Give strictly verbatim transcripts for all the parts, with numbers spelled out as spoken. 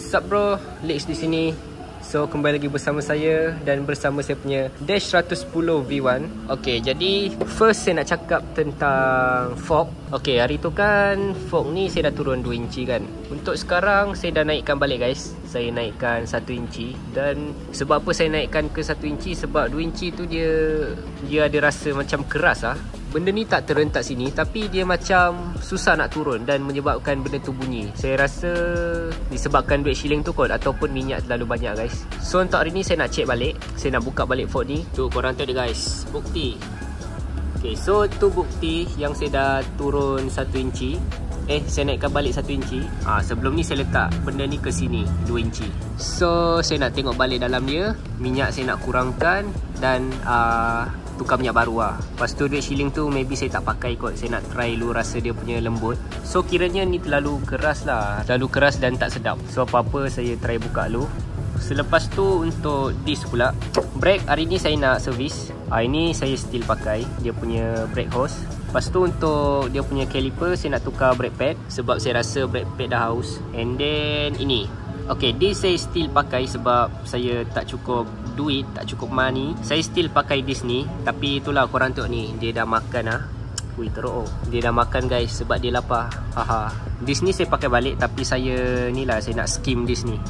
Sup bro, Lex di sini. So kembali lagi bersama saya dan bersama saya punya Dash seratus sepuluh V satu. Okay, jadi first saya nak cakap tentang fork. Okay, hari tu kan fork ni saya dah turun dua inci kan. Untuk sekarang saya dah naikkan balik guys. Saya naikkan satu inci. Dan sebab apa saya naikkan ke satu inci? Sebab dua inci tu dia Dia ada rasa macam keras lah. Benda ni tak terentak sini, tapi dia macam susah nak turun dan menyebabkan benda tu bunyi. Saya rasa disebabkan duit shilling tu kot, ataupun minyak terlalu banyak guys. So untuk hari ni saya nak check balik. Saya nak buka balik fork ni. Tu korang tengok dia guys, bukti. Okay, so tu bukti yang saya dah turun satu inci. Eh, saya naikkan balik satu inci. Ah, sebelum ni saya letak benda ni ke sini dua inci. So saya nak tengok balik dalam dia. Minyak saya nak kurangkan dan uh, tukar minyak baru lah. Lepas tu duit shilling tu maybe saya tak pakai kot. Saya nak try dulu rasa dia punya lembut. So kiranya ni terlalu keras lah. Terlalu keras dan tak sedap. So apa-apa saya try buka dulu. Selepas tu untuk disc pula. Brake hari ni saya nak servis. ah, Ini saya still pakai dia punya brake hose. Lepas tu untuk dia punya caliper saya nak tukar brake pad. Sebab saya rasa brake pad dah haus. And then ini. Okay, disc saya still pakai sebab saya tak cukup duit, tak cukup money. Saya still pakai disc ni. Tapi itulah korang tengok ni, dia dah makan lah. Ui teruk oh. Dia dah makan guys sebab dia lapar. Haha. Disc ni saya pakai balik, tapi saya ni lah, saya nak skim disc ni.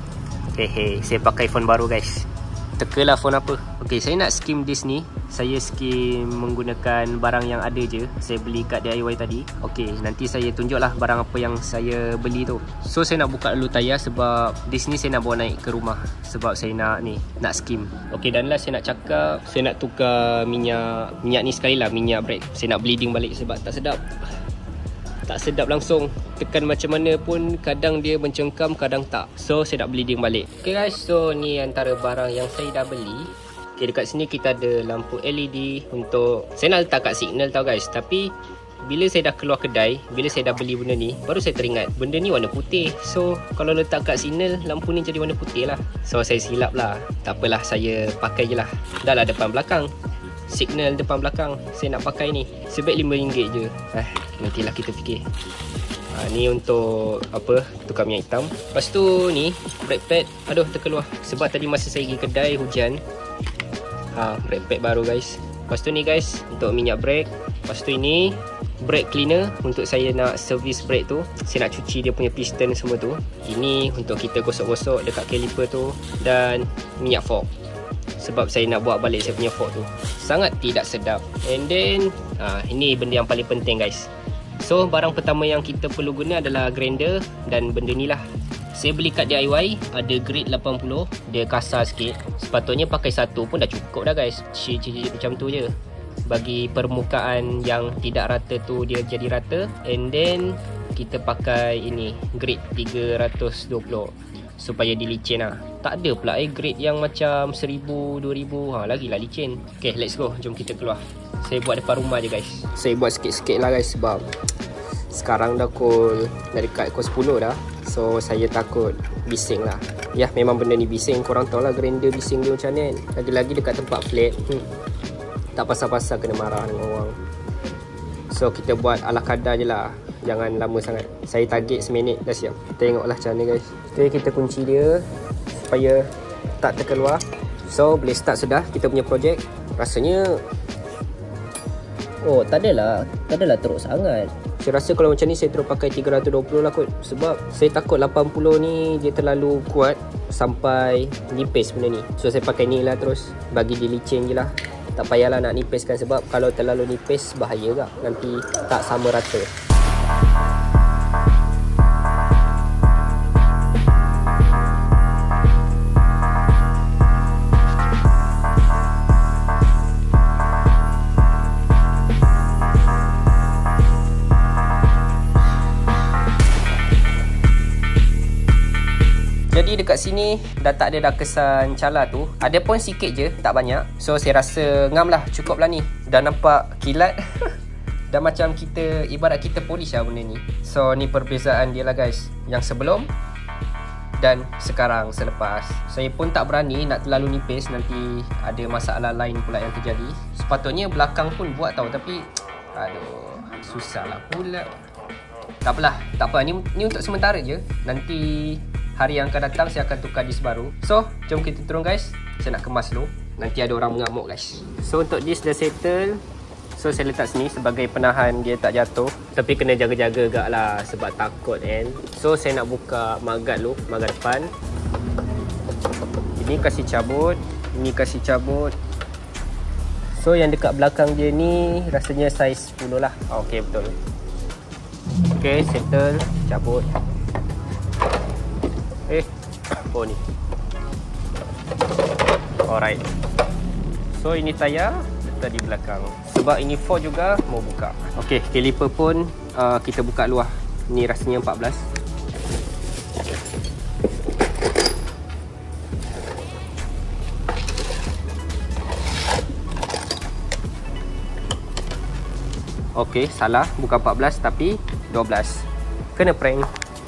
Hehe, saya pakai phone baru guys. Tekalah phone apa. Okay, saya nak skim disc ni. Saya skim menggunakan barang yang ada je. Saya beli kat D I Y tadi. Okay, nanti saya tunjuklah barang apa yang saya beli tu. So saya nak buka dulu tayar sebab disc ni saya nak bawa naik ke rumah. Sebab saya nak ni, nak skim. Okay, dan last saya nak cakap, saya nak tukar minyak. Minyak ni sekali lah, minyak brake. Saya nak bleeding balik sebab tak sedap. Tak sedap langsung. Tekan macam mana pun kadang dia mencengkam, kadang tak. So saya nak bleeding balik. Okay guys, so ni antara barang yang saya dah beli. Okay, dekat sini kita ada lampu L E D untuk saya nak letak kat signal tau guys. Tapi bila saya dah keluar kedai, bila saya dah beli benda ni, baru saya teringat benda ni warna putih. So kalau letak kat signal, lampu ni jadi warna putih lah. So saya silap lah. Tak apalah, saya pakai je lah. Dah lah depan belakang, signal depan belakang saya nak pakai ni. Sebaik lima ringgit je. Eh, nantilah kita fikir. Ha, ni untuk apa, tukar minyak hitam. Lepas tu ni brake pad. Aduh, terkeluar. Sebab tadi masa saya pergi kedai hujan. Ha, brake pad baru guys. Lepas tu ni guys, untuk minyak brake. Lepas tu ini brake cleaner untuk saya nak servis brake tu. Saya nak cuci dia punya piston semua tu. Ini untuk kita gosok-gosok dekat caliper tu. Dan minyak fork, sebab saya nak buat balik saya punya fork tu. Sangat tidak sedap. And then ha, ini benda yang paling penting guys. So barang pertama yang kita perlu guna adalah grinder. Dan benda ni lah, saya beli kat D I Y. Ada grade lapan puluh. Dia kasar sikit. Sepatutnya pakai satu pun dah cukup dah guys. Cicit-cicit macam tu je, bagi permukaan yang tidak rata tu dia jadi rata. And then kita pakai ini grade tiga ratus dua puluh supaya dia licin lah. Tak ada pula eh grade yang macam seribu, dua ribu. Ha, lagilah licin. Okay, let's go. Jom kita keluar. Saya buat depan rumah je guys. Saya buat sikit-sikit lah guys sebab sekarang dah pukul, dah dekat pukul sepuluh dah. So saya takut bising lah. Ya, memang benda ni bising. Korang tahu lah grinder bising dia macam ni kan. Lagi-lagi dekat tempat flat. hmm. Tak pasal-pasal kena marah dengan orang. So kita buat ala kadar je lah. Jangan lama sangat. Saya target seminit dah siap. Tengoklah macam ni guys. Okay, kita kunci dia supaya tak terkeluar. So boleh start sudah kita punya projek. Rasanya oh tak adalah Tak adalah teruk sangat. Saya rasa kalau macam ni saya terus pakai tiga ratus dua puluh lah kot. Sebab saya takut lapan puluh ni dia terlalu kuat sampai nipis benda ni. So saya pakai ni lah terus, bagi dia licin je lah. Tak payahlah nak nipiskan sebab kalau terlalu nipis bahaya tak. Nanti tak sama rata. Jadi dekat sini dah tak ada dah kesan cala tu. Ada pun sikit je, tak banyak. So saya rasa ngam lah, cukup lah ni. Dah nampak kilat. Dah macam kita, ibarat kita polish lah benda ni. So ni perbezaan dia lah guys, yang sebelum dan sekarang selepas. Saya pun tak berani nak terlalu nipis, nanti ada masalah lain pula yang terjadi. Sepatutnya belakang pun buat tau, tapi aduh, susah lah pula. Tak apalah, tak apa. Ni, ni untuk sementara je. Nanti hari yang akan datang saya akan tukar disk baru. So, jom kita turun guys. Saya nak kemas dulu. Nanti ada orang mengamuk guys. So, untuk disk dah settle. So, saya letak sini sebagai penahan dia tak jatuh. Tapi kena jaga-jaga agak lah sebab takut kan. So, saya nak buka magad dulu, magad depan. Ini kasih cabut, ini kasih cabut. So, yang dekat belakang dia ni rasanya saiz sepuluh lah. Oh, okey, betul. Okey, settle, cabut. Eh, oh ni. Alright. So, ini tayar letak di belakang. Sebab ini Ford juga mau buka. Okey, caliper pun uh, kita buka luar. Ni rasanya empat belas. Okey, salah. Bukan empat belas tapi dua belas. Kena prank.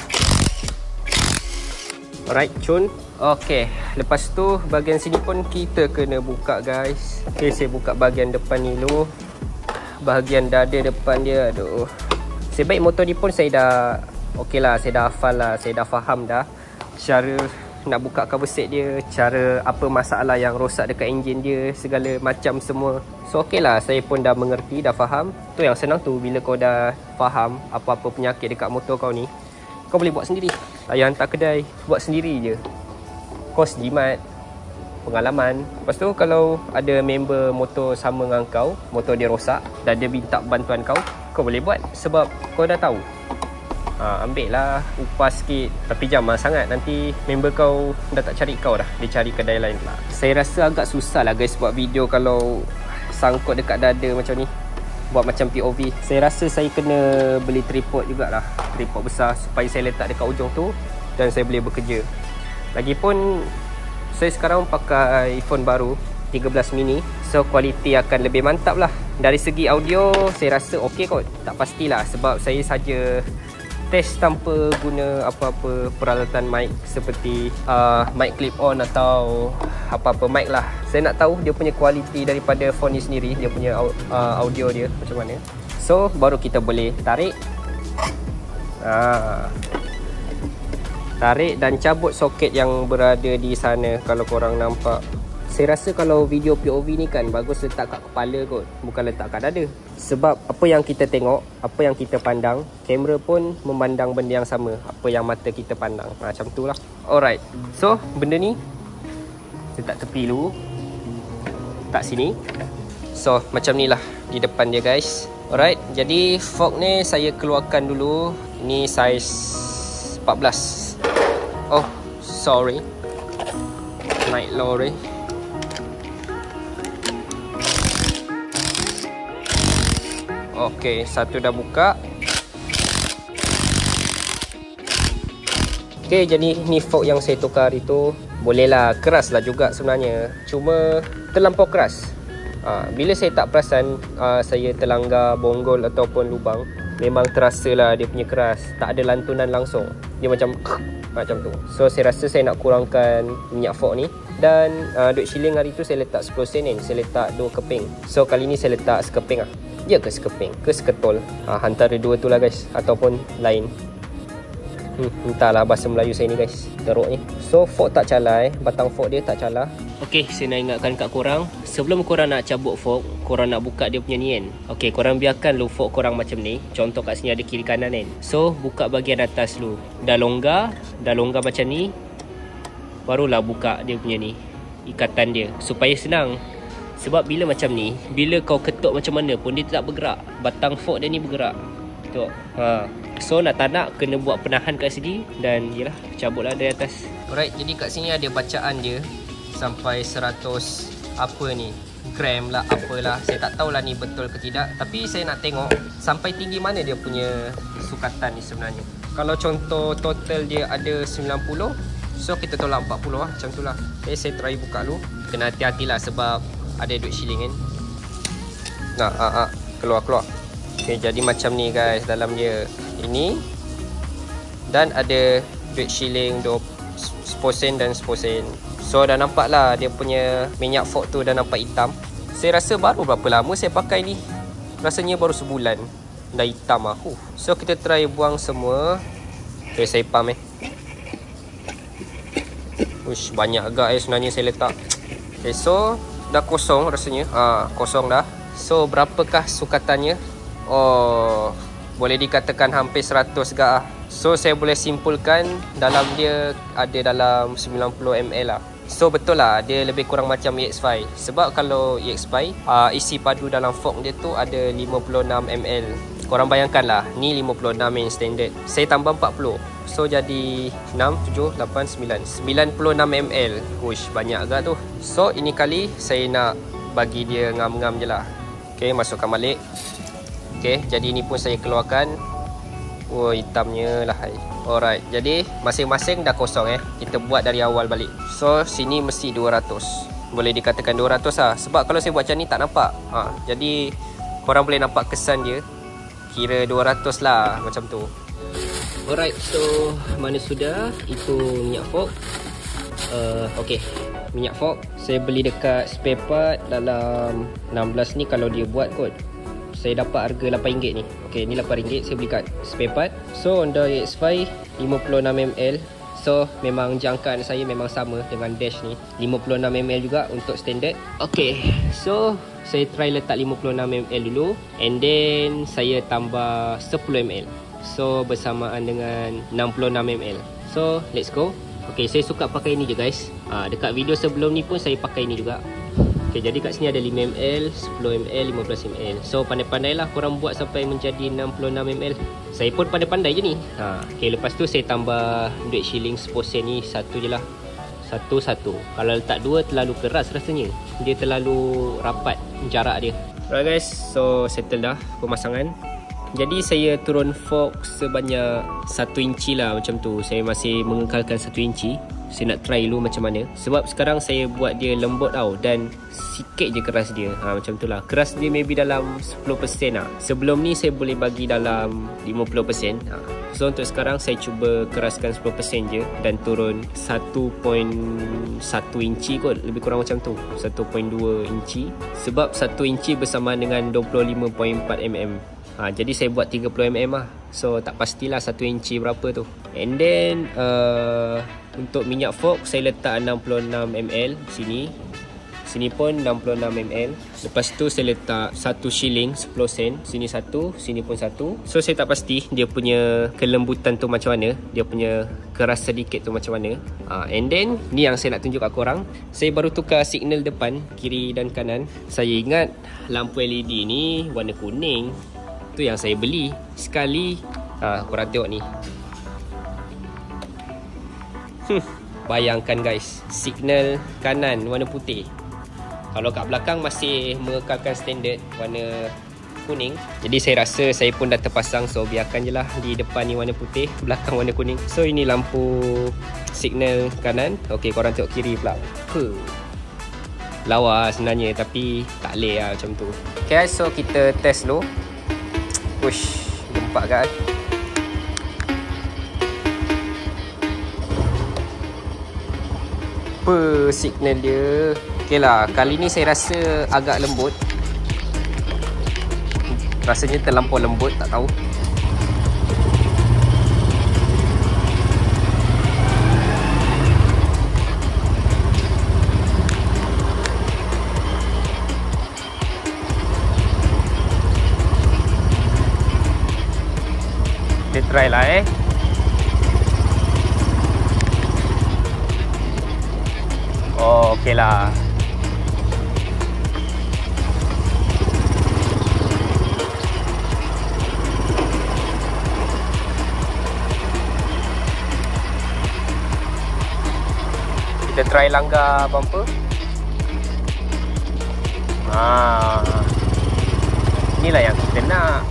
Alright, cun. Okey, lepas tu bahagian sini pun kita kena buka guys. Okey, saya buka bahagian depan ni dulu. Bahagian dada depan dia, aduh. Sebaik motor ni pun saya dah okey lah, saya dah hafal lah, saya dah faham dah cara nak buka cover set dia, cara apa masalah yang rosak dekat enjin dia, segala macam semua. So okey lah, saya pun dah mengerti, dah faham. Tu yang senang tu, bila kau dah faham apa-apa penyakit dekat motor kau ni, kau boleh buat sendiri. Tak payah hantar kedai, buat sendiri je. Kos jimat, pengalaman. Lepas tu kalau ada member motor sama dengan kau, motor dia rosak dan dia minta bantuan kau, kau boleh buat sebab kau dah tahu. Ha, ambil lah upah sikit. Tapi jangan sangat, nanti member kau dah tak cari kau dah, dia cari kedai lain pula. Saya rasa agak susah lah guys buat video kalau sangkut dekat dada macam ni, buat macam P O V. Saya rasa saya kena beli tripod jugalah, tripod besar supaya saya letak dekat ujung tu dan saya boleh bekerja. Lagipun saya sekarang pakai phone baru tiga belas mini, so kualiti akan lebih mantap lah. Dari segi audio saya rasa okey kot, tak pastilah sebab saya saja test tanpa guna apa-apa peralatan mic seperti uh, mic clip on atau apa-apa mic lah. Saya nak tahu dia punya kualiti daripada phone ni sendiri, dia punya uh, audio dia macam mana. So baru kita boleh tarik. Ah. Tarik dan cabut soket yang berada di sana kalau korang nampak. Saya rasa kalau video P O V ni kan bagus letak kat kepala kot, bukan letak kat dada. Sebab apa yang kita tengok, apa yang kita pandang, kamera pun memandang benda yang sama, apa yang mata kita pandang. Macam tu lah. Alright, so benda ni letak tepi dulu, letak sini. So macam ni lah di depan dia guys. Alright, jadi fork ni saya keluarkan dulu. Ni saiz empat belas. Oh, sorry. Naik lori. Okey, satu dah buka. Okey, jadi ni fork yang saya tukar itu. Bolehlah, keras lah juga sebenarnya. Cuma terlampau keras. Ha, bila saya tak perasan uh, saya terlanggar bonggol ataupun lubang, memang terasa lah dia punya keras. Tak ada lantunan langsung. Dia macam macam tu. So saya rasa saya nak kurangkan minyak fork ni. Dan uh, duit shilling hari tu saya letak sepuluh sen kan. Saya letak dua keping. So kali ni saya letak sekeping lah. Ya ke sekeping ke seketol, ha, antara dua tu lah guys. Ataupun lain. hmm, Entahlah bahasa Melayu saya ni guys, teruk ni. So fork tak calai, batang fork dia tak calah. Okey, saya nak ingatkan kat korang, sebelum korang nak cabut fork, korang nak buka dia punya ni kan. Okey, korang biarkan lu fork korang macam ni. Contoh kat sini ada kiri kanan kan. So buka bahagian atas dulu. Dah longgar, dah longgar macam ni, barulah buka dia punya ni, ikatan dia, supaya senang. Sebab bila macam ni, bila kau ketuk macam mana pun dia tak bergerak. Batang fork dia ni bergerak. Tengok. Ha. So nak tak nak kena buat penahan kat sini. Dan yelah, cabutlah dari atas. Alright, jadi kat sini ada bacaan dia sampai seratus apa ni, gram lah apalah. Saya tak tahulah ni betul ke tidak. Tapi saya nak tengok sampai tinggi mana dia punya sukatan ni sebenarnya. Kalau contoh total dia ada sembilan puluh, so kita tolak empat puluh lah, macam tu lah. Okay, saya try buka dulu. Kena hati-hatilah sebab ada duit shilling kan. Nah, ah, ah, keluar-keluar. Okay, jadi macam ni guys dalam dia. Ini. Dan ada duit shilling sepuluh sen dan sepuluh sen. So dah nampak lah dia punya minyak fork tu dah nampak hitam. Saya rasa baru berapa lama saya pakai ni. Rasanya baru sebulan. Dah hitam lah. Uh. So kita try buang semua. Okay, saya pump eh. Uish, banyak agak eh sebenarnya saya letak. Okay, so dah kosong rasanya. Ha, kosong dah. So berapakah sukatannya? Oh, boleh dikatakan hampir seratus gak ah. So saya boleh simpulkan dalam dia ada dalam sembilan puluh mililiter lah. So betul lah dia lebih kurang macam E X lima. Sebab kalau E X lima uh, isi padu dalam fork dia tu ada lima puluh enam mililiter. Korang bayangkan lah, ni lima puluh enam yang standard. Saya tambah empat puluh. So jadi enam, tujuh, lapan, sembilan. sembilan puluh enam mililiter. Uish, banyak agak tu. So ini kali saya nak bagi dia ngam-ngam je lah. Okay, masukkan balik. Okay, jadi ni pun saya keluarkan. Oh, hitamnya lah. Alright, jadi masing-masing dah kosong eh. Kita buat dari awal balik. So, sini mesti dua ratus. Boleh dikatakan dua ratus lah. Sebab kalau saya buat macam ni tak nampak. Ha, jadi, korang boleh nampak kesan dia. Kira dua ratus lah, macam tu. Alright, so mana sudah? Itu minyak fork. Uh, okay, minyak fork. Saya beli dekat spare part dalam enam belas ni kalau dia buat kot. Saya dapat harga lapan ringgit ni. Okay, ni lapan ringgit saya beli kat spare part. So Honda E X lima lima puluh enam mililiter. So memang jangkaan saya memang sama dengan dash ni, lima puluh enam mililiter juga untuk standard. Okay, so saya try letak lima puluh enam mililiter dulu, and then saya tambah sepuluh mililiter. So bersamaan dengan enam puluh enam mililiter. So let's go. Okay, saya suka pakai ni je guys. ha, Dekat video sebelum ni pun saya pakai ni juga. Okay, jadi kat sini ada lima mililiter, sepuluh mililiter, lima belas mililiter. So pandai-pandai lah korang buat sampai menjadi enam puluh enam mililiter. Saya pun pandai-pandai je ni. ha. Okay, lepas tu saya tambah duit shilling sepuluh sen ni satu je lah. Satu-satu. Kalau letak dua terlalu keras rasanya. Dia terlalu rapat jarak dia. Alright guys, so settle dah pemasangan. Jadi saya turun fork sebanyak satu inci lah macam tu. Saya masih mengekalkan satu inci. Saya nak try dulu macam mana. Sebab sekarang saya buat dia lembut tau. Dan sikit je keras dia. ha, Macam tu lah. Keras dia maybe dalam sepuluh peratus lah. Sebelum ni saya boleh bagi dalam lima puluh peratus. ha. So untuk sekarang saya cuba keraskan sepuluh peratus je. Dan turun satu perpuluhan satu inci kot. Lebih kurang macam tu, satu perpuluhan dua inci. Sebab satu inci bersamaan dengan dua puluh lima perpuluhan empat milimeter. Ha, jadi saya buat tiga puluh milimeter lah. So tak pastilah satu inci berapa tu. And then uh, untuk minyak fork saya letak enam puluh enam mililiter sini. Sini pun enam puluh enam mililiter. Lepas tu saya letak satu shilling sepuluh sen. Sini satu, sini pun satu. So saya tak pasti dia punya kelembutan tu macam mana. Dia punya keras sedikit tu macam mana. ha, And then ni yang saya nak tunjuk kat korang. Saya baru tukar signal depan, kiri dan kanan. Saya ingat lampu L E D ni warna kuning. Tu yang saya beli sekali. ha, Korang tengok ni. hmm, Bayangkan guys, signal kanan warna putih. Kalau kat belakang masih mengekalkan standard warna kuning. Jadi saya rasa saya pun dah terpasang. So biarkan je lah. Di depan ni warna putih, belakang warna kuning. So ini lampu signal kanan. Ok, korang tengok kiri pula. huh. Lawa sebenarnya, tapi tak boleh lah macam tu. Ok guys, so kita test dulu. Uish, gempak kan. Apa signal dia. Ok lah, kali ni saya rasa agak lembut. Rasanya terlampau lembut, tak tahu. Kita try lah eh. Oh, okey lah. Kita try langgar bumper. Ah, inilah yang kita nak.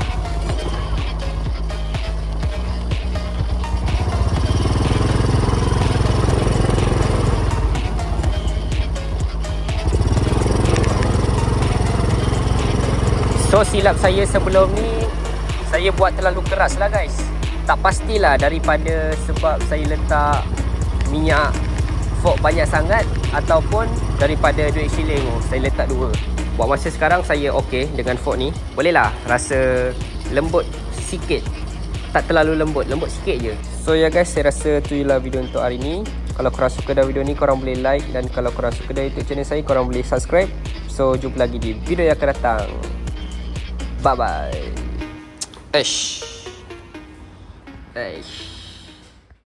So silap saya sebelum ni, saya buat terlalu keras lah guys. Tak pastilah daripada sebab saya letak minyak fork banyak sangat, ataupun daripada duit shilling saya letak dua. Buat masa sekarang saya ok dengan fork ni. Boleh lah, rasa lembut sikit. Tak terlalu lembut, lembut sikit je. So ya guys, saya rasa tu je lah video untuk hari ni. Kalau korang suka dengan video ni, korang boleh like. Dan kalau korang suka dengan YouTube channel saya, korang boleh subscribe. So jumpa lagi di video yang akan datang. Bye bye. Eish. Eish.